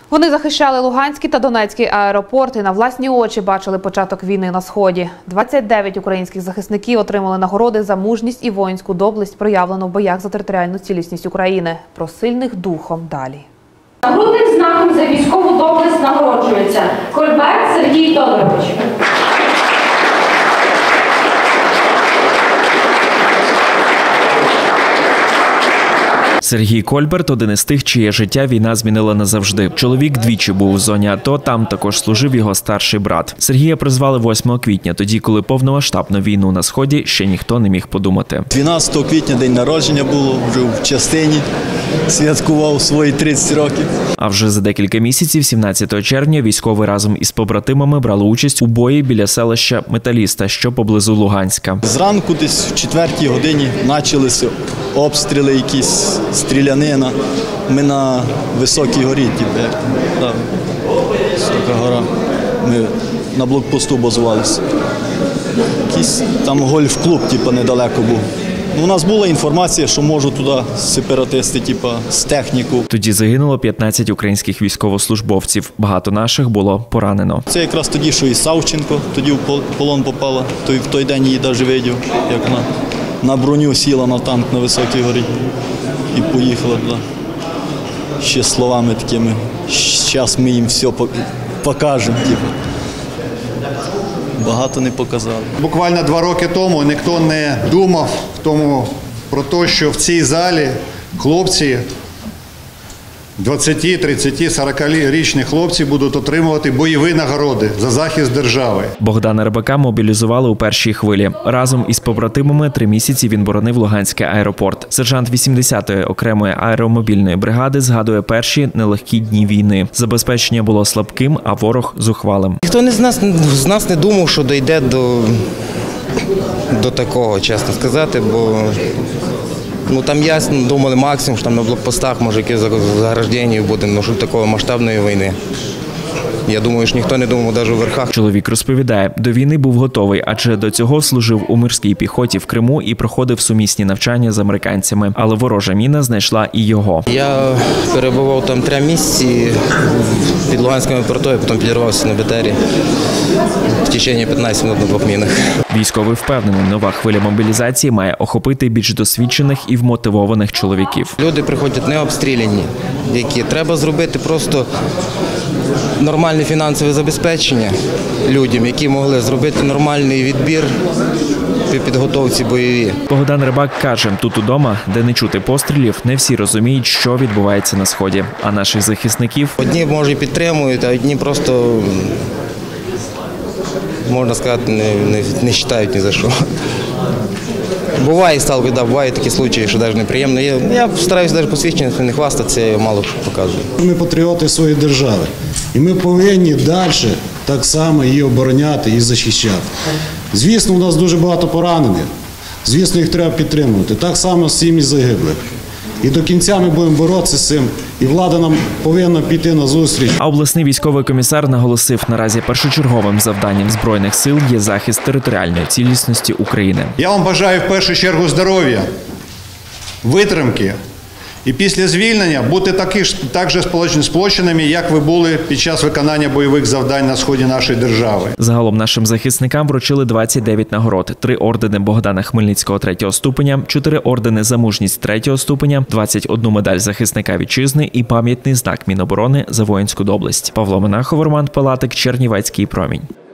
Вони захищали Луганський та Донецький аеропорти і на власні очі бачили початок війни на Сході. 29 українських захисників отримали нагороди за мужність і воїнську доблесть, проявлену в боях за територіальну цілісність України. Про сильних духом далі. Нагрудним знаком за військову доблесть нагороджується Кольбер Сергій Тодорович. Сергій Кольберт – один із тих, чиє життя війна змінила назавжди. Чоловік двічі був у зоні АТО, там також служив його старший брат. Сергія призвали 8 квітня, тоді, коли повномасштабну війну на Сході ще ніхто не міг подумати. 12 квітня день народження було, вже в частині, святкував свої 30 років. А вже за декілька місяців, 17 червня, військовий разом із побратимами брали участь у бої біля селища Металіста, що поблизу Луганська. Зранку десь в 4-й годині почалися обстріли якісь, стрілянина. Ми на Високій горі, Висока гора. Ми на блокпосту базувалися. Якийсь там гольф-клуб недалеко був. У нас була інформація, що можуть туди сепаратисти з техніку. Тоді загинуло 15 українських військовослужбовців. Багато наших було поранено. Це якраз тоді, що і Савченко тоді в полон попала. В той день її навіть видів, як вона на броню сіла на танк на Високій горі і поїхала туди. Ще словами такими, зараз ми їм все покажемо. Багато не показали. Буквально 2 роки тому ніхто не думав про те, що в цій залі хлопці, 20, 30, 40-річні хлопці будуть отримувати бойові нагороди за захист держави. Богдана Рибака мобілізували у першій хвилі. Разом із побратимами 3 місяці він боронив Луганський аеропорт. Сержант 80-ї окремої аеромобільної бригади згадує перші нелегкі дні війни. Забезпечення було слабким, а ворог зухвалим. Ніхто з нас не думав, що дійде до такого, чесно сказати, бо там ясно, думали максимум, що там на блокпостах, може, якісь заграждення буде, але що такої масштабної війни. Я думаю, що ніхто не думав навіть у верхах. Чоловік розповідає, до війни був готовий, адже до цього служив у морській піхоті в Криму і проходив сумісні навчання з американцями. Але ворожа міна знайшла і його. Я перебував там 3 місяці під Луганським аеропортом, потім підірвався на БТРі в течение 15 хвилин на 2 мінах. Військовий впевнений, нова хвиля мобілізації має охопити більш досвідчених і вмотивованих чоловіків. Люди приходять не обстріляні, які треба зробити просто нормальне фінансове забезпечення людям, які могли зробити нормальний відбір при підготовці бойовій. Богдан Рибак каже, тут удома, де не чути пострілів, не всі розуміють, що відбувається на Сході. А наших захисників... Одні, може, підтримують, а одні просто, можна сказати, не вважають ні за що. Буває, бувають такі случаї, що навіть неприємно. Я стараюся навіть посвідчення не хвастатися, я мало показую. Ми патріоти своєї держави. І ми повинні далі так само її обороняти і захищати. Звісно, у нас дуже багато поранених. Звісно, їх треба підтримувати. Так само з сім'ї загиблих. І до кінця ми будемо боротися з цим, і влада нам повинна піти на зустріч. А обласний військовий комісар наголосив, наразі першочерговим завданням Збройних сил є захист територіальної цілісності України. Я вам бажаю в першу чергу здоров'я, витримки і після звільнення бути так же сплоченими, як ви були під час виконання бойових завдань на сході нашої держави. Загалом нашим захисникам вручили 29 нагород, 3 ордени Богдана Хмельницького 3-го ступеня, 4 ордени за мужність 3-го ступеня, 21 медаль захисника вітчизни і пам'ятний знак Міноборони за воїнську доблесть. Павло Монахов, Роман Палатик, Чернівецький промінь.